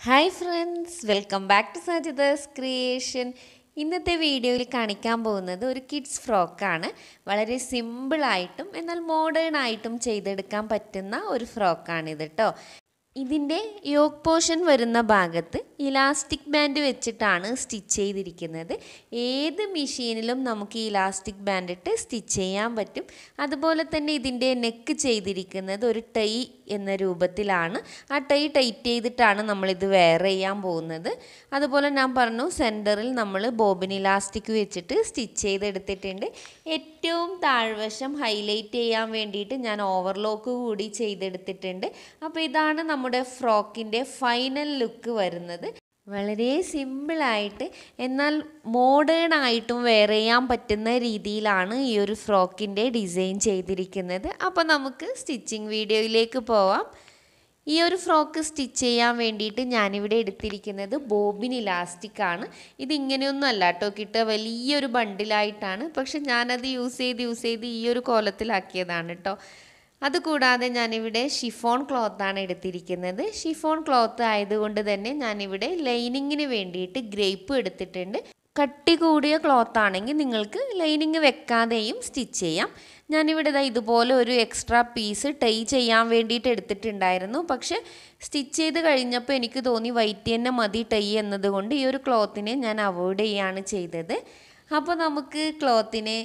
Hi friends, welcome back to Sajitha's creation. ഇന്നത്തെ വീഡിയോയിൽ കാണിക്കാൻ പോകുന്നത് ഒരു കിഡ്സ് ഫ്രോക്കാണ്. വളരെ സിമ്പിളായിട്ടും എന്നാൽ മോഡേൺ ആയിട്ടും ചെയ്തെടുക്കാൻ പറ്റുന്ന ഒരു ഫ്രോക്കാണിത് കേട്ടോ. ഇതിൻ്റെ യോക്ക് പോർഷൻ വരുന്ന ഭാഗത്ത് ഇലാസ്റ്റിക് ബാൻഡ് വെച്ചിട്ടാണ് സ്റ്റിച്ച് ചെയ്തിരിക്കുന്നത്. ഏത് മെഷീനിലും നമുക്ക് ഈ ഇലാസ്റ്റിക് ബാൻഡ് ഇട്ട് സ്റ്റിച്ച് ചെയ്യാൻ പറ്റും. അതുപോലെ തന്നെ ഇതിൻ്റെ നെക്ക് ചെയ്തിരിക്കുന്നത് ഒരു ടൈ എന്ന രൂപത്തിലാണ്. ആ ടൈ ടൈറ്റ് ചെയ്തിട്ടാണ് നമ്മളിത് വെയർ ചെയ്യാൻ പോകുന്നത്. അതുപോലെ ഞാൻ പറഞ്ഞു, സെൻറ്ററിൽ നമ്മൾ ബോബിൻ ഇലാസ്റ്റിക് വെച്ചിട്ട് സ്റ്റിച്ച് ചെയ്തെടുത്തിട്ടുണ്ട്. ഏറ്റവും താഴ്വശം ഹൈലൈറ്റ് ചെയ്യാൻ വേണ്ടിയിട്ട് ഞാൻ ഓവർലോക്ക് കൂടി ചെയ്തെടുത്തിട്ടുണ്ട്. അപ്പോൾ ഇതാണ് നമ്മുടെ ഫ്രോക്കിൻ്റെ ഫൈനൽ ലുക്ക് വരുന്നത്. വളരെ സിമ്പിളായിട്ട് എന്നാൽ മോഡേൺ ആയിട്ടും വെയർ ചെയ്യാൻ പറ്റുന്ന രീതിയിലാണ് ഈ ഒരു ഫ്രോക്കിൻ്റെ ഡിസൈൻ ചെയ്തിരിക്കുന്നത്. അപ്പോൾ നമുക്ക് സ്റ്റിച്ചിങ് വീഡിയോയിലേക്ക് പോവാം. ഈ ഒരു ഫ്രോക്ക് സ്റ്റിച്ച് ചെയ്യാൻ വേണ്ടിയിട്ട് ഞാനിവിടെ എടുത്തിരിക്കുന്നത് ബോബിൻ ഇലാസ്റ്റിക് ആണ്. ഇതിങ്ങനെയൊന്നും അല്ല കേട്ടോ കിട്ടുക, വലിയൊരു ബണ്ടിലായിട്ടാണ്. പക്ഷെ ഞാനത് യൂസ് ചെയ്ത് ഈ ഒരു കോലത്തിലാക്കിയതാണ് കേട്ടോ. അതുകൂടാതെ ഞാനിവിടെ ഷിഫോൺ ക്ലോത്താണ് എടുത്തിരിക്കുന്നത്. ഷിഫോൺ ക്ലോത്ത് ആയതുകൊണ്ട് തന്നെ ഞാനിവിടെ ലൈനിങ്ങിന് വേണ്ടിയിട്ട് ഗ്രേപ്പ് എടുത്തിട്ടുണ്ട്. കട്ടി കൂടിയ ക്ലോത്ത് ആണെങ്കിൽ നിങ്ങൾക്ക് ലൈനിങ് വെക്കാതെയും സ്റ്റിച്ച് ചെയ്യാം. ഞാനിവിടെ ഇതുപോലെ ഒരു എക്സ്ട്രാ പീസ് ടൈ ചെയ്യാൻ വേണ്ടിയിട്ട് എടുത്തിട്ടുണ്ടായിരുന്നു. പക്ഷെ സ്റ്റിച്ച് ചെയ്ത് കഴിഞ്ഞപ്പോൾ എനിക്ക് തോന്നി വൈറ്റ് തന്നെ മതി ടൈ എന്നതുകൊണ്ട് ഈ ഒരു ക്ലോത്തിനെ ഞാൻ അവോയ്ഡ് ചെയ്യുകയാണ് ചെയ്തത്. അപ്പോൾ നമുക്ക് ക്ലോത്തിനെ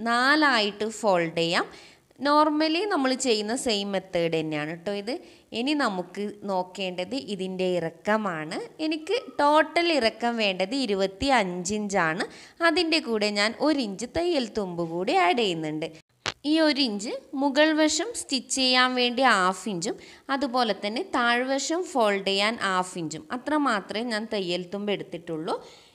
4 ഫോൾഡ് ചെയ്യാം. നോർമലി നമ്മൾ ചെയ്യുന്ന സെയിം മെത്തേഡ് തന്നെയാണ് കേട്ടോ ഇത്. ഇനി നമുക്ക് നോക്കേണ്ടത് ഇതിൻ്റെ ഇറക്കമാണ്. എനിക്ക് ടോട്ടൽ ഇറക്കം വേണ്ടത് 25 ഇഞ്ചാണ്. അതിൻ്റെ കൂടെ ഞാൻ 1 ഇഞ്ച് തയ്യൽ തുമ്പ് കൂടി ആഡ് ചെയ്യുന്നുണ്ട്. ഈ 1 ഇഞ്ച് മുകൾ വശം സ്റ്റിച്ച് ചെയ്യാൻ വേണ്ടി 1/2 ഇഞ്ചും അതുപോലെ തന്നെ താഴ്വശം ഫോൾഡ് ചെയ്യാൻ 1/2 ഇഞ്ചും അത്ര മാത്രമേ ഞാൻ തയ്യൽ തുമ്പ് എടുത്തിട്ടുള്ളൂ.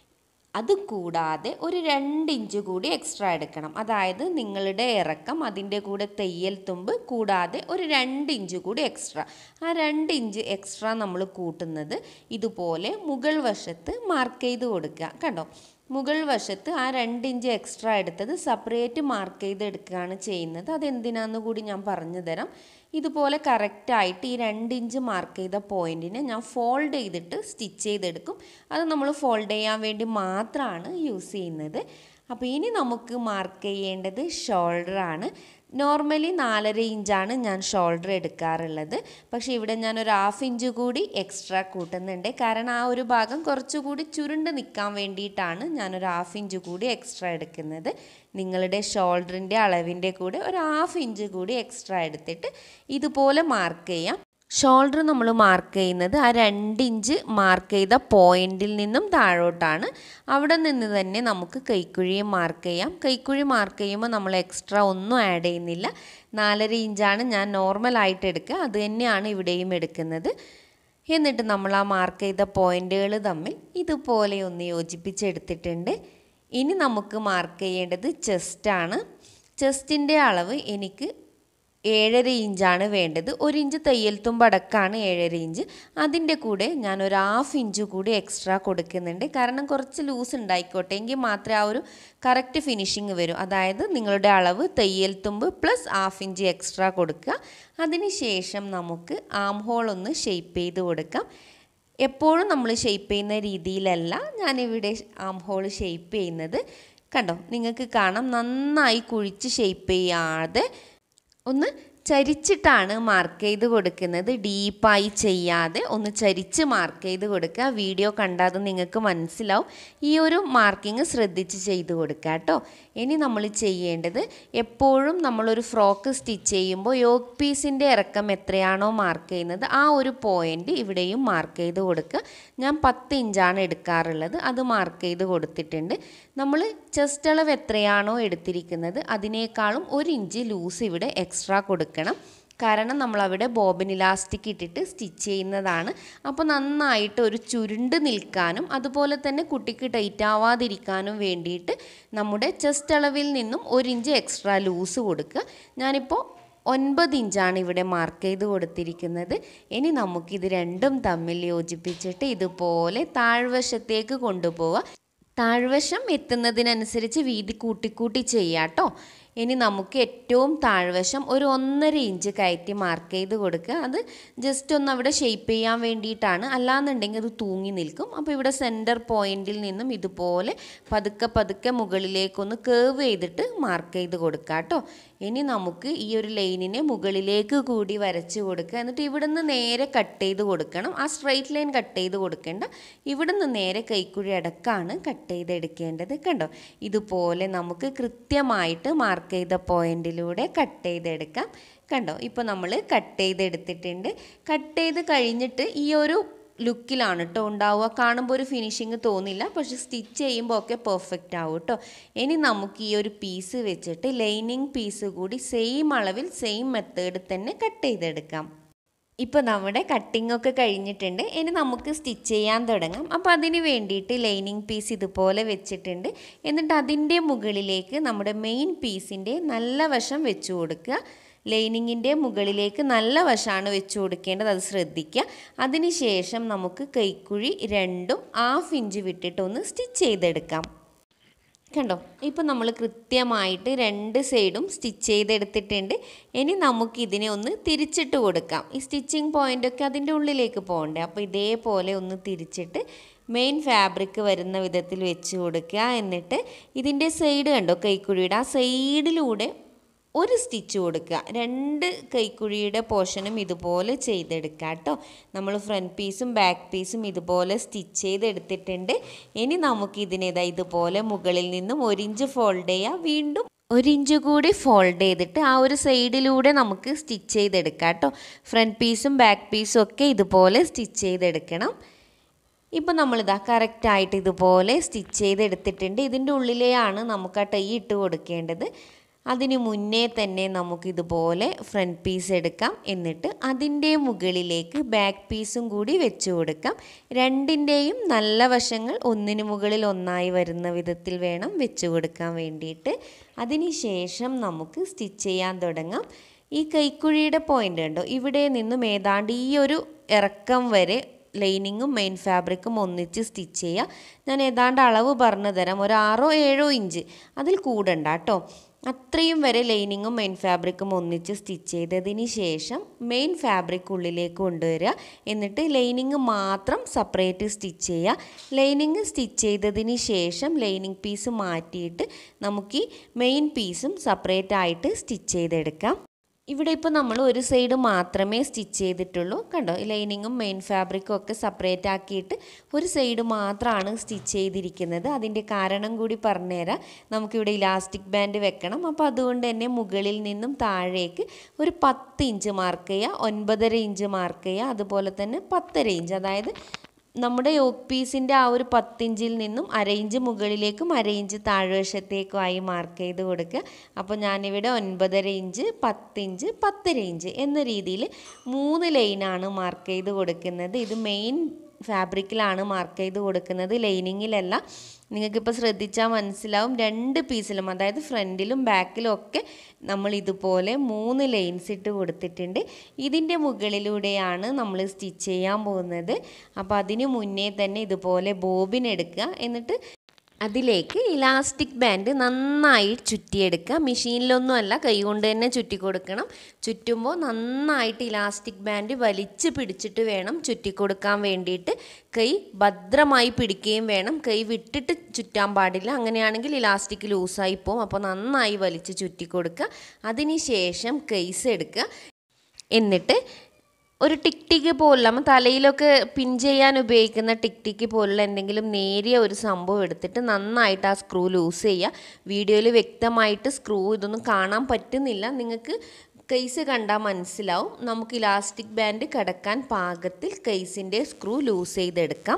അതുകൂടാതെ ഒരു 2 ഇഞ്ച് കൂടി എക്സ്ട്രാ എടുക്കണം. അതായത് നിങ്ങളുടെ ഇറക്കം, അതിൻ്റെ കൂടെ തയ്യൽ തുമ്പ് കൂടാതെ ഒരു 2 ഇഞ്ച് കൂടി എക്സ്ട്രാ. ആ 2 ഇഞ്ച് എക്സ്ട്രാ നമ്മൾ കൂട്ടുന്നത് ഇതുപോലെ മുകൾ വശത്ത് മാർക്ക് ചെയ്ത് കൊടുക്കുക. കണ്ടോ, മുകൾ വശത്ത് ആ 2 ഇഞ്ച് എക്സ്ട്രാ എടുത്തത് സെപ്പറേറ്റ് മാർക്ക് ചെയ്ത് എടുക്കുകയാണ് ചെയ്യുന്നത്. അതെന്തിനാന്ന് കൂടി ഞാൻ പറഞ്ഞു തരാം. ഇതുപോലെ കറക്റ്റായിട്ട് ഈ 2 ഇഞ്ച് മാർക്ക് ചെയ്ത പോയിൻറ്റിനെ ഞാൻ ഫോൾഡ് ചെയ്തിട്ട് സ്റ്റിച്ച് ചെയ്തെടുക്കും. അത് നമ്മൾ ഫോൾഡ് ചെയ്യാൻ വേണ്ടി മാത്രമാണ് യൂസ് ചെയ്യുന്നത്. അപ്പോൾ ഇനി നമുക്ക് മാർക്ക് ചെയ്യേണ്ടത് ഷോൾഡറാണ്. നോർമലി 4.5 ഇഞ്ചാണ് ഞാൻ ഷോൾഡർ എടുക്കാറുള്ളത്. പക്ഷേ ഇവിടെ ഞാനൊരു 1/2 ഇഞ്ച് കൂടി എക്സ്ട്രാ കൂട്ടുന്നുണ്ട്. കാരണം ആ ഒരു ഭാഗം കുറച്ചുകൂടി ചുരുണ്ട് നിൽക്കാൻ വേണ്ടിയിട്ടാണ് ഞാനൊരു 1/2 ഇഞ്ച് കൂടി എക്സ്ട്രാ എടുക്കുന്നത്. നിങ്ങളുടെ ഷോൾഡറിൻ്റെ അളവിൻ്റെ കൂടെ ഒരു 1/2 ഇഞ്ച് കൂടി എക്സ്ട്രാ എടുത്തിട്ട് ഇതുപോലെ മാർക്ക് ചെയ്യാം. ഷോൾഡർ നമ്മൾ മാർക്ക് ചെയ്യുന്നത് ആ 2 ഇഞ്ച് മാർക്ക് ചെയ്ത പോയിൻറ്റിൽ നിന്നും താഴോട്ടാണ്. അവിടെ നിന്ന് തന്നെ നമുക്ക് കൈക്കുഴിയും മാർക്ക് ചെയ്യാം. കൈക്കുഴി മാർക്ക് ചെയ്യുമ്പോൾ നമ്മൾ എക്സ്ട്രാ ഒന്നും ആഡ് ചെയ്യുന്നില്ല. 4.5 ഇഞ്ചാണ് ഞാൻ നോർമലായിട്ട് എടുക്കുക, അത് തന്നെയാണ് ഇവിടെയും എടുക്കുന്നത്. എന്നിട്ട് നമ്മൾ ആ മാർക്ക് ചെയ്ത പോയിൻറ്റുകൾ തമ്മിൽ ഇതുപോലെ ഒന്ന് യോജിപ്പിച്ചെടുത്തിട്ടുണ്ട്. ഇനി നമുക്ക് മാർക്ക് ചെയ്യേണ്ടത് ചെസ്റ്റാണ്. ചെസ്റ്റിൻ്റെ അളവ് എനിക്ക് 7.5 ഇഞ്ചാണ് വേണ്ടത്. 1 ഇഞ്ച് തയ്യൽ തുമ്പടക്കാണ് 7.5 ഇഞ്ച്. അതിൻ്റെ കൂടെ ഞാൻ ഒരു 1/2 ഇഞ്ച് കൂടി എക്സ്ട്രാ കൊടുക്കുന്നുണ്ട്. കാരണം കുറച്ച് ലൂസ് ഉണ്ടായിക്കോട്ടെ, എങ്കിൽ മാത്രമേ ആ ഒരു കറക്റ്റ് ഫിനിഷിങ് വരും. അതായത് നിങ്ങളുടെ അളവ് തയ്യൽ തുമ്പ് പ്ലസ് 1/2 ഇഞ്ച് എക്സ്ട്രാ കൊടുക്കുക. അതിന് ശേഷം നമുക്ക് ആം ഹോൾ ഒന്ന് ഷേപ്പ് ചെയ്ത് കൊടുക്കാം. എപ്പോഴും നമ്മൾ ഷേപ്പ് ചെയ്യുന്ന രീതിയിലല്ല ഞാനിവിടെ ആം ഹോൾ ഷേപ്പ് ചെയ്യുന്നത്. കണ്ടോ, നിങ്ങൾക്ക് കാണാം, നന്നായി കുഴിച്ച് ഷേപ്പ് ചെയ്യാതെ ഒന്ന് ചരിച്ചിട്ടാണ് മാർക്ക് ചെയ്ത് കൊടുക്കുന്നത്. ഡീപ്പായി ചെയ്യാതെ ഒന്ന് ചരിച്ച് മാർക്ക് ചെയ്ത് കൊടുക്കുക. വീഡിയോ കണ്ടാൽ നിങ്ങൾക്ക് മനസ്സിലാവും. ഈ ഒരു മാർക്കിങ് ശ്രദ്ധിച്ച് ചെയ്ത് കൊടുക്കുക കേട്ടോ. ഇനി നമ്മൾ ചെയ്യേണ്ടത്, എപ്പോഴും നമ്മളൊരു ഫ്രോക്ക് സ്റ്റിച്ച് ചെയ്യുമ്പോൾ യോക്ക് പീസിൻ്റെ ഇറക്കം എത്രയാണോ മാർക്ക് ചെയ്യുന്നത് ആ ഒരു പോയിൻ്റ് ഇവിടെയും മാർക്ക് ചെയ്ത് കൊടുക്കുക. ഞാൻ 10 ഇഞ്ചാണ് എടുക്കാറുള്ളത്, അത് മാർക്ക് ചെയ്ത് കൊടുത്തിട്ടുണ്ട്. നമ്മൾ ചെസ്റ്റ് അളവ് എത്രയാണോ എടുത്തിരിക്കുന്നത് അതിനേക്കാളും 1 ഇഞ്ച് ലൂസ് ഇവിടെ എക്സ്ട്രാ കൊടുക്കണം. കാരണം നമ്മളവിടെ ബോബിൻ ഇലാസ്റ്റിക് ഇട്ടിട്ട് സ്റ്റിച്ച് ചെയ്യുന്നതാണ്. അപ്പോൾ നന്നായിട്ട് ഒരു ചുരുണ്ട് നിൽക്കാനും അതുപോലെ തന്നെ കുട്ടിക്ക് ടൈറ്റ് ആവാതിരിക്കാനും വേണ്ടിയിട്ട് നമ്മുടെ ചെസ്റ്റ് അളവിൽ നിന്നും 1 ഇഞ്ച് എക്സ്ട്രാ ലൂസ് കൊടുക്കുക. ഞാനിപ്പോൾ 9 ഇഞ്ചാണ് ഇവിടെ മാർക്ക് ചെയ്ത് കൊടുത്തിരിക്കുന്നത്. ഇനി നമുക്കിത് രണ്ടും തമ്മിൽ യോജിപ്പിച്ചിട്ട് ഇതുപോലെ താഴ്വശത്തേക്ക് കൊണ്ടുപോവുക. താഴ്വശം എത്തുന്നതിനനുസരിച്ച് വീതി കൂട്ടിക്കൂട്ടി ചെയ്യാം കേട്ടോ. ഇനി നമുക്ക് ഏറ്റവും താഴ്വശം ഒരു 1.5 ഇഞ്ച് കയറ്റി മാർക്ക് ചെയ്ത് കൊടുക്കുക. അത് ജസ്റ്റ് ഒന്ന് അവിടെ ഷേപ്പ് ചെയ്യാൻ വേണ്ടിയിട്ടാണ്, അല്ലാന്നുണ്ടെങ്കിൽ അത് തൂങ്ങി നിൽക്കും. അപ്പോൾ ഇവിടെ സെൻറ്റർ പോയിന്റിൽ നിന്നും ഇതുപോലെ പതുക്കെ പതുക്കെ മുകളിലേക്കൊന്ന് കേർവ് ചെയ്തിട്ട് മാർക്ക് ചെയ്ത് കൊടുക്കുക കേട്ടോ. ഇനി നമുക്ക് ഈ ഒരു ലൈനിനെ മുകളിലേക്ക് കൂടി വരച്ച് കൊടുക്കുക. എന്നിട്ട് ഇവിടുന്ന് നേരെ കട്ട് ചെയ്ത് കൊടുക്കണം. ആ സ്ട്രെയിറ്റ് ലൈൻ കട്ട് ചെയ്ത് കൊടുക്കേണ്ട, ഇവിടുന്ന് നേരെ കൈക്കുഴി അടക്കാണ് കട്ട് ചെയ്തെടുക്കേണ്ടത്. കണ്ടോ, ഇതുപോലെ നമുക്ക് കൃത്യമായിട്ട് മാർക്ക് ചെയ്ത പോയിന്റിലൂടെ കട്ട് ചെയ്തെടുക്കാം. കണ്ടോ, ഇപ്പോൾ നമ്മൾ കട്ട് ചെയ്തെടുത്തിട്ടുണ്ട്. കട്ട് ചെയ്ത് കഴിഞ്ഞിട്ട് ഈ ഒരു ലുക്കിലാണ് കേട്ടോ ഉണ്ടാവുക. കാണുമ്പോൾ ഒരു ഫിനിഷിങ് തോന്നില്ല, പക്ഷെ സ്റ്റിച്ച് ചെയ്യുമ്പോൾ ഒക്കെ പെർഫെക്റ്റ് ആവും കേട്ടോ. ഇനി നമുക്ക് ഈ ഒരു പീസ് വെച്ചിട്ട് ലൈനിങ് പീസ് കൂടി സെയിം അളവിൽ സെയിം മെത്തേഡ് തന്നെ കട്ട് ചെയ്തെടുക്കാം. ഇപ്പോൾ നമ്മുടെ കട്ടിംഗ് ഒക്കെ കഴിഞ്ഞിട്ടുണ്ട്. ഇനി നമുക്ക് സ്റ്റിച്ച് ചെയ്യാൻ തുടങ്ങാം. അപ്പോൾ അതിന് വേണ്ടിയിട്ട് ലൈനിങ് പീസ് ഇതുപോലെ വെച്ചിട്ടുണ്ട്. എന്നിട്ട് അതിൻ്റെ മുകളിലേക്ക് നമ്മുടെ മെയിൻ പീസിൻ്റെ നല്ല വശം വെച്ച് കൊടുക്കുക. ലൈനിങ്ങിൻ്റെ മുകളിലേക്ക് നല്ല വശമാണ് വെച്ച് കൊടുക്കേണ്ടത്, അത് ശ്രദ്ധിക്കുക. അതിനുശേഷം നമുക്ക് കൈക്കുഴി രണ്ടും 1/2 ഇഞ്ച് വിട്ടിട്ടൊന്ന് സ്റ്റിച്ച് ചെയ്തെടുക്കാം. കണ്ടോ, ഇപ്പോൾ നമ്മൾ കൃത്യമായിട്ട് 2 സൈഡും സ്റ്റിച്ച് ചെയ്തെടുത്തിട്ടുണ്ട്. ഇനി നമുക്കിതിനെ ഒന്ന് തിരിച്ചിട്ട് കൊടുക്കാം. ഈ സ്റ്റിച്ചിങ് പോയിൻ്റൊക്കെ അതിൻ്റെ ഉള്ളിലേക്ക് പോകണ്ടേ, അപ്പോൾ ഇതേപോലെ ഒന്ന് തിരിച്ചിട്ട് മെയിൻ ഫാബ്രിക് വരുന്ന വിധത്തിൽ വെച്ച് കൊടുക്കുക. എന്നിട്ട് ഇതിൻ്റെ സൈഡ് കണ്ടോ, കൈക്കുഴിയുടെ ആ സൈഡിലൂടെ ഒരു സ്റ്റിച്ച് കൊടുക്കുക. 2 കൈക്കുഴിയുടെ പോർഷനും ഇതുപോലെ ചെയ്തെടുക്കുക കേട്ടോ. നമ്മൾ ഫ്രണ്ട് പീസും ബാക്ക് പീസും ഇതുപോലെ സ്റ്റിച്ച് ചെയ്തെടുത്തിട്ടുണ്ട്. ഇനി നമുക്കിതിനേതാ ഇതുപോലെ മുകളിൽ നിന്നും 1 ഇഞ്ച് ഫോൾഡ് ചെയ്യുക. വീണ്ടും 1 ഇഞ്ച് കൂടി ഫോൾഡ് ചെയ്തിട്ട് ആ ഒരു സൈഡിലൂടെ നമുക്ക് സ്റ്റിച്ച് ചെയ്തെടുക്കാം കേട്ടോ. ഫ്രണ്ട് പീസും ബാക്ക് പീസും ഒക്കെ ഇതുപോലെ സ്റ്റിച്ച് ചെയ്തെടുക്കണം. ഇപ്പോൾ നമ്മളിതാ കറക്റ്റായിട്ട് ഇതുപോലെ സ്റ്റിച്ച് ചെയ്തെടുത്തിട്ടുണ്ട്. ഇതിൻ്റെ ഉള്ളിലെയാണ് നമുക്ക് ആ ടൈ ഇട്ട് കൊടുക്കേണ്ടത്. അതിന് മുന്നേ തന്നെ നമുക്കിതുപോലെ ഫ്രണ്ട് പീസ് എടുക്കാം. എന്നിട്ട് അതിൻ്റെ മുകളിലേക്ക് ബാക്ക് പീസും കൂടി വെച്ച് കൊടുക്കാം. രണ്ടിൻ്റെയും നല്ല വശങ്ങൾ ഒന്നിന് മുകളിൽ ഒന്നായി വരുന്ന വിധത്തിൽ വേണം വെച്ച് കൊടുക്കാൻ വേണ്ടിയിട്ട്. അതിന് ശേഷം നമുക്ക് സ്റ്റിച്ച് ചെയ്യാൻ തുടങ്ങാം. ഈ കൈക്കുഴിയുടെ പോയിൻ്റ് കണ്ടോ, ഇവിടെ നിന്നും ഏതാണ്ട് ഈ ഒരു ഇറക്കം വരെ ലൈനിങ്ങും മെയിൻ ഫാബ്രിക്കും ഒന്നിച്ച് സ്റ്റിച്ച് ചെയ്യുക. ഞാൻ ഏതാണ്ട് അളവ് പറഞ്ഞു തരാം, ഒരു 6-7 ഇഞ്ച്, അതിൽ കൂടണ്ട കേട്ടോ. അത്രയും വരെ ലൈനിങ്ങും മെയിൻ ഫാബ്രിക്കും ഒന്നിച്ച് സ്റ്റിച്ച് ചെയ്തതിന് ശേഷം മെയിൻ ഫാബ്രിക് ഉള്ളിലേക്ക് കൊണ്ടുവരിക. എന്നിട്ട് ലൈനിങ് മാത്രം സെപ്പറേറ്റ് സ്റ്റിച്ച് ചെയ്യുക. ലൈനിങ് സ്റ്റിച്ച് ചെയ്തതിന് ശേഷം ലൈനിങ് പീസ് മാറ്റിയിട്ട് നമുക്ക് ഈ മെയിൻ പീസും സെപ്പറേറ്റ് ആയിട്ട് സ്റ്റിച്ച് ചെയ്തെടുക്കാം. ഇവിടെ ഇപ്പോൾ നമ്മൾ ഒരു സൈഡ് മാത്രമേ സ്റ്റിച്ച് ചെയ്തിട്ടുള്ളൂ. കണ്ടോ, ലൈനിങ്ങും മെയിൻ ഫാബ്രിക്കും ഒക്കെ സെപ്പറേറ്റ് ആക്കിയിട്ട് ഒരു സൈഡ് മാത്രമാണ് സ്റ്റിച്ച് ചെയ്തിരിക്കുന്നത്. അതിൻ്റെ കാരണം കൂടി പറഞ്ഞുതരാം. നമുക്കിവിടെ ഇലാസ്റ്റിക് ബാൻഡ് വെക്കണം. അപ്പോൾ അതുകൊണ്ട് തന്നെ മുകളിൽ നിന്നും താഴേക്ക് ഒരു 10 ഇഞ്ച് മാർക്ക് ചെയ്യുക, 9.5 ഇഞ്ച് മാർക്ക് ചെയ്യുക, അതുപോലെ തന്നെ 10.5 ഇഞ്ച്, അതായത് നമ്മുടെ യോക്ക് പീസിൻ്റെ ആ ഒരു 10 ഇഞ്ചിൽ നിന്നും 1/2 ഇഞ്ച് മുകളിലേക്കും 1/2 ഇഞ്ച് താഴ്വശത്തേക്കുമായി മാർക്ക് ചെയ്ത് കൊടുക്കുക. അപ്പോൾ ഞാനിവിടെ 9.5 ഇഞ്ച്, 10 ഇഞ്ച്, 10.5 ഇഞ്ച് എന്ന രീതിയിൽ 3 ലൈനാണ് മാർക്ക് ചെയ്ത് കൊടുക്കുന്നത്. ഇത് മെയിൻ ഫാബ്രിക്കിലാണ് മാർക്ക് ചെയ്ത് കൊടുക്കുന്നത്, ലൈനിങ്ങിലല്ല. നിങ്ങൾക്കിപ്പോൾ ശ്രദ്ധിച്ചാൽ മനസ്സിലാവും, 2 പീസിലും അതായത് ഫ്രണ്ടിലും ബാക്കിലും ഒക്കെ നമ്മൾ ഇതുപോലെ 3 ലൈൻസ് ഇട്ട് കൊടുത്തിട്ടുണ്ട്. ഇതിൻ്റെ മുകളിലൂടെയാണ് നമ്മൾ സ്റ്റിച്ച് ചെയ്യാൻ പോകുന്നത്. അപ്പോൾ അതിന് മുന്നേ തന്നെ ഇതുപോലെ ബോബിൻ എടുക്കുക. എന്നിട്ട് അതിലേക്ക് ഇലാസ്റ്റിക് ബാൻഡ് നന്നായി ചുറ്റിയെടുക്കുക. മെഷീനിലൊന്നും അല്ല, കൈകൊണ്ട് തന്നെ ചുറ്റി കൊടുക്കണം. ചുറ്റുമ്പോൾ നന്നായിട്ട് ഇലാസ്റ്റിക് ബാൻഡ് വലിച്ച് പിടിച്ചിട്ട് വേണം ചുറ്റിക്കൊടുക്കാൻ വേണ്ടിയിട്ട്. കൈ ഭദ്രമായി പിടിക്കുകയും വേണം, കൈ വിട്ടിട്ട് ചുറ്റാൻ പാടില്ല. അങ്ങനെയാണെങ്കിൽ ഇലാസ്റ്റിക് ലൂസായി പോകും. അപ്പോൾ നന്നായി വലിച്ച് ചുറ്റി കൊടുക്കുക. അതിന് ശേഷം കേസ് എടുക്കുക. എന്നിട്ട് ഒരു ടിക്ക് പോലുള്ള, നമ്മൾ തലയിലൊക്കെ പിൻ ചെയ്യാൻ ഉപയോഗിക്കുന്ന ടിക്ക് പോലുള്ള എന്തെങ്കിലും നേരിയ ഒരു സംഭവം എടുത്തിട്ട് നന്നായിട്ട് ആ സ്ക്രൂ ലൂസ് ചെയ്യുക. വീഡിയോയിൽ വ്യക്തമായിട്ട് സ്ക്രൂ ഇതൊന്നും കാണാൻ പറ്റുന്നില്ല, നിങ്ങൾക്ക് കേസ് കണ്ടാൽ മനസ്സിലാവും. നമുക്ക് ഇലാസ്റ്റിക് ബാൻഡ് കിടക്കാൻ പാകത്തിൽ കേസിൻ്റെ സ്ക്രൂ ലൂസ് ചെയ്തെടുക്കാം.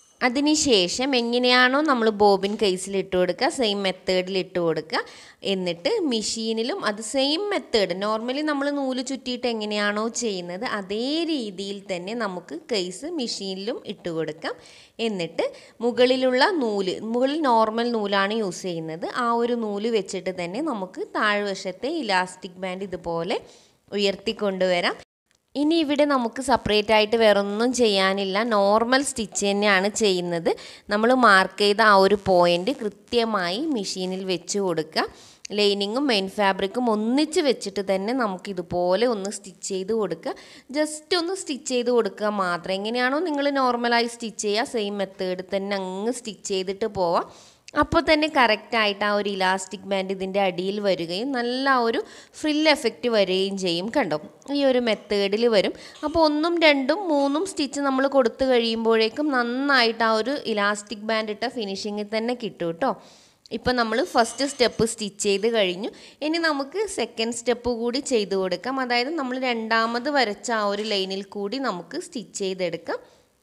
അതിനുശേഷം എങ്ങനെയാണോ നമ്മൾ ബോബിൻ കേസിൽ ഇട്ട് കൊടുക്കുക, സെയിം മെത്തേഡിൽ ഇട്ട് കൊടുക്കുക. എന്നിട്ട് മെഷീനിലും അത് സെയിം മെത്തേഡ്, നോർമലി നമ്മൾ നൂല് ചുറ്റിയിട്ട് എങ്ങനെയാണോ ചെയ്യുന്നത് അതേ രീതിയിൽ തന്നെ നമുക്ക് കേസ് മെഷീനിലും ഇട്ട് കൊടുക്കാം. എന്നിട്ട് മുകളിലുള്ള നൂല്, മുകളിൽ നോർമൽ നൂലാണ് യൂസ് ചെയ്യുന്നത്, ആ ഒരു നൂല് വെച്ചിട്ട് തന്നെ നമുക്ക് താഴ്വശത്തെ ഇലാസ്റ്റിക് ബാൻഡ് ഇതുപോലെ ഉയർത്തിക്കൊണ്ടുവരാം. ഇനി ഇവിടെ നമുക്ക് സെപ്പറേറ്റ് ആയിട്ട് വേറൊന്നും ചെയ്യാനില്ല, നോർമൽ സ്റ്റിച്ച് തന്നെയാണ് ചെയ്യുന്നത്. നമ്മൾ മാർക്ക് ചെയ്ത ആ ഒരു പോയിൻ്റ് കൃത്യമായി മെഷീനിൽ വെച്ച് കൊടുക്കുക. ലൈനിങ്ങും മെയിൻ ഫാബ്രിക്കും ഒന്നിച്ച് വെച്ചിട്ട് തന്നെ നമുക്കിതുപോലെ ഒന്ന് സ്റ്റിച്ച് ചെയ്ത് കൊടുക്കുക. ജസ്റ്റ് ഒന്ന് സ്റ്റിച്ച് ചെയ്ത് കൊടുക്കുക മാത്രം. എങ്ങനെയാണോ നിങ്ങൾ നോർമലായി സ്റ്റിച്ച് ചെയ്യുക സെയിം മെത്തേഡ് തന്നെ അങ്ങ് സ്റ്റിച്ച് ചെയ്തിട്ട് പോവാം. അപ്പോൾ തന്നെ കറക്റ്റായിട്ട് ആ ഒരു ഇലാസ്റ്റിക് ബാൻഡ് ഇതിൻ്റെ അടിയിൽ വരികയും നല്ല ഒരു ഫ്രിൽ എഫക്റ്റ് വരികയും ചെയ്യും. കണ്ടോ, ഈ ഒരു മെത്തേഡിൽ വരും. അപ്പോൾ 1, 2, 3 സ്റ്റിച്ച് നമ്മൾ കൊടുത്തു കഴിയുമ്പോഴേക്കും നന്നായിട്ട് ആ ഒരു ഇലാസ്റ്റിക് ബാൻഡ് ഇട്ട ഫിനിഷിങ്ങിൽ തന്നെ കിട്ടും കേട്ടോ. ഇപ്പോൾ നമ്മൾ ഫസ്റ്റ് സ്റ്റെപ്പ് സ്റ്റിച്ച് ചെയ്ത് കഴിഞ്ഞു. ഇനി നമുക്ക് സെക്കൻഡ് സ്റ്റെപ്പ് കൂടി ചെയ്ത് കൊടുക്കാം. അതായത് നമ്മൾ രണ്ടാമത് വരച്ച ആ ഒരു ലൈനിൽ കൂടി നമുക്ക് സ്റ്റിച്ച് ചെയ്തെടുക്കാം.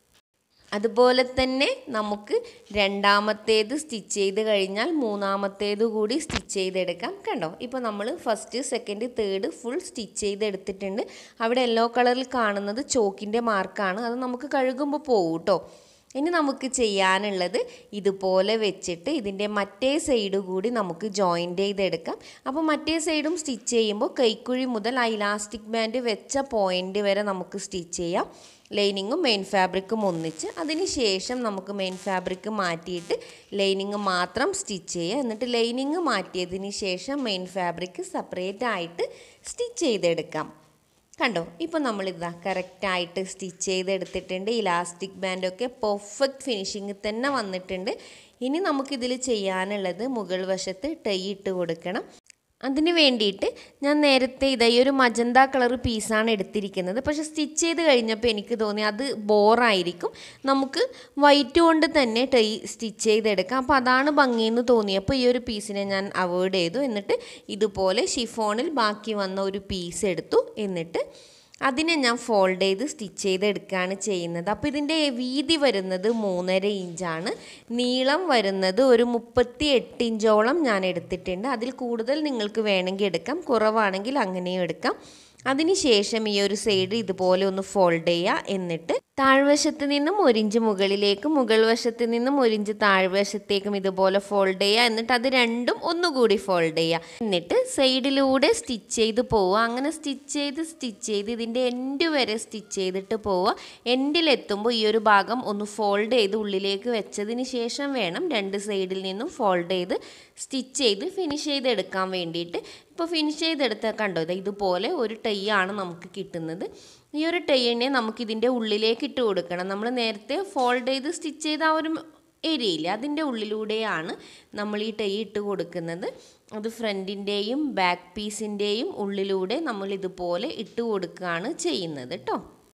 അതുപോലെ തന്നെ നമുക്ക് രണ്ടാമത്തേത് സ്റ്റിച്ച് ചെയ്ത് കഴിഞ്ഞാൽ മൂന്നാമത്തേത് കൂടി സ്റ്റിച്ച് ചെയ്തെടുക്കാം. കണ്ടോ, ഇപ്പോൾ നമ്മൾ first, second, third full stitch ചെയ്തെടുത്തിട്ടുണ്ട്. അവിടെ യെല്ലോ കളറിൽ കാണുന്നത് ചോക്കിൻ്റെ മാർക്കാണ്. അത് നമുക്ക് കഴുകുമ്പോൾ പോകും കേട്ടോ. ഇനി നമുക്ക് ചെയ്യാനുള്ളത് ഇതുപോലെ വെച്ചിട്ട് ഇതിൻ്റെ മറ്റേ സൈഡ് കൂടി നമുക്ക് ജോയിൻ്റ് ചെയ്തെടുക്കാം. അപ്പോൾ മറ്റേ സൈഡും സ്റ്റിച്ച് ചെയ്യുമ്പോൾ കൈക്കുഴി മുതൽ ആ ഇലാസ്റ്റിക് ബാൻഡ് വെച്ച പോയിൻ്റ് വരെ നമുക്ക് സ്റ്റിച്ച് ചെയ്യാം. ലൈനിങ്ങും മെയിൻ ഫാബ്രിക്കും ഒന്നിച്ച്. അതിന് ശേഷം നമുക്ക് മെയിൻ ഫാബ്രിക് മാറ്റിയിട്ട് ലൈനിങ് മാത്രം സ്റ്റിച്ച് ചെയ്യുക. എന്നിട്ട് ലൈനിങ് മാറ്റിയതിന് ശേഷം മെയിൻ ഫാബ്രിക് സെപ്പറേറ്റ് ആയിട്ട് സ്റ്റിച്ച് ചെയ്തെടുക്കാം. കണ്ടോ, ഇപ്പോൾ നമ്മളിതാ കറക്റ്റായിട്ട് സ്റ്റിച്ച് ചെയ്തെടുത്തിട്ടുണ്ട്. ഇലാസ്റ്റിക് ബാൻഡൊക്കെ പെർഫെക്റ്റ് ഫിനിഷിങ് തന്നെ വന്നിട്ടുണ്ട്. ഇനി നമുക്കിതിൽ ചെയ്യാനുള്ളത് മുകൾ വശത്ത് ടൈ ഇട്ട് കൊടുക്കണം. അതിന് വേണ്ടിയിട്ട് ഞാൻ നേരത്തെ ഈ ഒരു മജന്ത കളർ പീസാണ് എടുത്തിരിക്കുന്നത്. പക്ഷേ സ്റ്റിച്ച് ചെയ്ത് കഴിഞ്ഞപ്പോൾ എനിക്ക് തോന്നി അത് ബോറായിരിക്കും, നമുക്ക് വൈറ്റ് കൊണ്ട് തന്നെ ടൈ സ്റ്റിച്ച് ചെയ്തെടുക്കാം. അപ്പോൾ അതാണ് ഭംഗിയെന്ന് തോന്നിയപ്പോൾ ഈ ഒരു പീസിനെ ഞാൻ അവോയ്ഡ് ചെയ്തു. എന്നിട്ട് ഇതുപോലെ ഷിഫോണിൽ ബാക്കി വന്ന ഒരു പീസ് എടുത്തു. എന്നിട്ട് അതിനെ ഞാൻ ഫോൾഡ് ചെയ്ത് സ്റ്റിച്ച് ചെയ്തെടുക്കുകയാണ് ചെയ്യുന്നത്. അപ്പോൾ ഇതിൻ്റെ വീതി വരുന്നത് 3.5 ഇഞ്ചാണ്. നീളം വരുന്നത് ഒരു 38 ഇഞ്ചോളം ഞാൻ എടുത്തിട്ടുണ്ട്. അതിൽ കൂടുതൽ നിങ്ങൾക്ക് വേണമെങ്കിൽ എടുക്കാം, കുറവാണെങ്കിൽ അങ്ങനെയും എടുക്കാം. അതിനുശേഷം ഈ ഒരു സൈഡ് ഇതുപോലെ ഒന്ന് ഫോൾഡ് ചെയ്യുക. എന്നിട്ട് താഴ്വശത്ത് നിന്നും 1 ഇഞ്ച് മുകളിലേക്കും മുകൾ വശത്ത് നിന്നും 1 ഇഞ്ച് താഴ്വശത്തേക്കും ഇതുപോലെ ഫോൾഡ് ചെയ്യുക. എന്നിട്ട് അത് രണ്ടും ഒന്നുകൂടി ഫോൾഡ് ചെയ്യുക. എന്നിട്ട് സൈഡിലൂടെ സ്റ്റിച്ച് ചെയ്ത് പോവുക. അങ്ങനെ സ്റ്റിച്ച് ചെയ്ത് ഇതിൻ്റെ എൻഡ് വരെ സ്റ്റിച്ച് ചെയ്തിട്ട് പോവുക. എൻഡിലെത്തുമ്പോൾ ഈ ഒരു ഭാഗം ഒന്ന് ഫോൾഡ് ചെയ്ത് ഉള്ളിലേക്ക് വെച്ചതിന് ശേഷം വേണം രണ്ട് സൈഡിൽ നിന്നും ഫോൾഡ് ചെയ്ത് സ്റ്റിച്ച് ചെയ്ത് ഫിനിഷ് ചെയ്തെടുക്കാൻ വേണ്ടിയിട്ട്. ഇപ്പോൾ ഫിനിഷ് ചെയ്തെടുത്താൽ കണ്ടോ, ഇതുപോലെ ഒരു ടൈ ആണ് നമുക്ക് കിട്ടുന്നത്. ഈ ഒരു ടൈനെ നമുക്കിതിൻ്റെ ഉള്ളിലേക്ക് ഇട്ട് കൊടുക്കണം. നമ്മൾ നേരത്തെ ഫോൾഡ് ചെയ്ത് സ്റ്റിച്ച് ചെയ്ത ആ ഒരു ഏരിയയില്ലേ, അതിൻ്റെ ഉള്ളിലൂടെയാണ് നമ്മൾ ഈ ടൈ ഇട്ട് കൊടുക്കുന്നത്. അത് ഫ്രണ്ടിൻ്റെയും ബാക്ക് പീസിൻ്റെയും ഉള്ളിലൂടെ നമ്മൾ ഇതുപോലെ ഇട്ട് കൊടുക്കുകയാണ് ചെയ്യുന്നത് കേട്ടോ.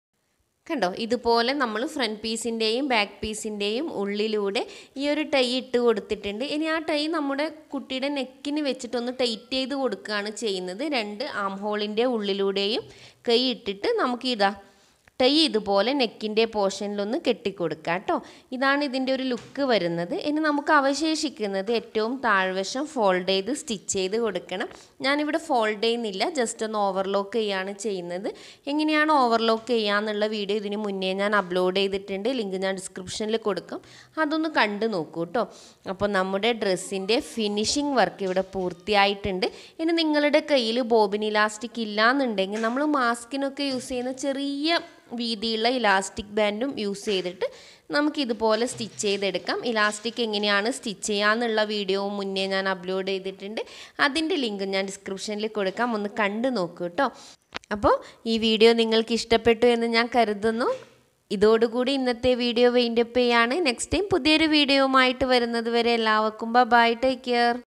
കണ്ടോ, ഇതുപോലെ നമ്മൾ ഫ്രണ്ട് പീസിൻ്റെയും ബാക്ക് പീസിൻ്റെയും ഉള്ളിലൂടെ ഈ ഒരു ടൈ ഇട്ട് കൊടുത്തിട്ടുണ്ട്. ഇനി ആ ടൈ നമ്മുടെ കുട്ടിയുടെ നെക്കിന് വെച്ചിട്ടൊന്ന് ടൈറ്റ് ചെയ്ത് കൊടുക്കുകയാണ് ചെയ്യുന്നത്. 2 ആം ഹോളിൻ്റെ ഉള്ളിലൂടെയും കൈ ഇട്ടിട്ട് നമുക്ക് ടൈ ഇതുപോലെ നെക്കിൻ്റെ പോർഷനിലൊന്ന് കെട്ടിക്കൊടുക്കുക കേട്ടോ. ഇതാണ് ഇതിൻ്റെ ഒരു ലുക്ക് വരുന്നത്. ഇനി നമുക്ക് അവശേഷിക്കുന്നത് ഏറ്റവും താഴ്വശം ഫോൾഡ് ചെയ്ത് സ്റ്റിച്ച് ചെയ്ത് കൊടുക്കണം. ഞാനിവിടെ ഫോൾഡ് ചെയ്യുന്നില്ല, ജസ്റ്റ് ഒന്ന് ഓവർലോക്ക് ചെയ്യുകയാണ് ചെയ്യുന്നത്. എങ്ങനെയാണ് ഓവർലോക്ക് ചെയ്യുക എന്നുള്ള വീഡിയോ ഇതിന് മുന്നേ ഞാൻ അപ്ലോഡ് ചെയ്തിട്ടുണ്ട്. ലിങ്ക് ഞാൻ ഡിസ്ക്രിപ്ഷനിൽ കൊടുക്കാം, അതൊന്ന് കണ്ടു നോക്കൂ കേട്ടോ. അപ്പോൾ നമ്മുടെ ഡ്രസ്സിൻ്റെ ഫിനിഷിംഗ് വർക്ക് ഇവിടെ പൂർത്തിയായിട്ടുണ്ട്. ഇനി നിങ്ങളുടെ കയ്യിൽ ബോബിൻ ഇലാസ്റ്റിക് ഇല്ലയെന്നുണ്ടെങ്കിൽ നമ്മൾ മാസ്കിനൊക്കെ യൂസ് ചെയ്യുന്ന ചെറിയ വീതിയുള്ള ഇലാസ്റ്റിക് ബാൻഡും യൂസ് ചെയ്തിട്ട് നമുക്കിതുപോലെ സ്റ്റിച്ച് ചെയ്തെടുക്കാം. ഇലാസ്റ്റിക് എങ്ങനെയാണ് സ്റ്റിച്ച് ചെയ്യാമെന്നുള്ള വീഡിയോ മുന്നേ ഞാൻ അപ്ലോഡ് ചെയ്തിട്ടുണ്ട്. അതിൻ്റെ ലിങ്ക് ഞാൻ ഡിസ്ക്രിപ്ഷനിൽ കൊടുക്കാം, ഒന്ന് കണ്ടു നോക്കൂ കേട്ടോ. അപ്പോൾ ഈ വീഡിയോ നിങ്ങൾക്ക് ഇഷ്ടപ്പെട്ടു എന്ന് ഞാൻ കരുതുന്നു. ഇതോടുകൂടി ഇന്നത്തെ വീഡിയോ വൈൻഡപ്പ് ചെയ്യാണ്. നെക്സ്റ്റ് ടൈം പുതിയൊരു വീഡിയോയുമായിട്ട് വരുന്നത് വരെ എല്ലാവർക്കും ബൈ, ടേക്ക് കെയർ.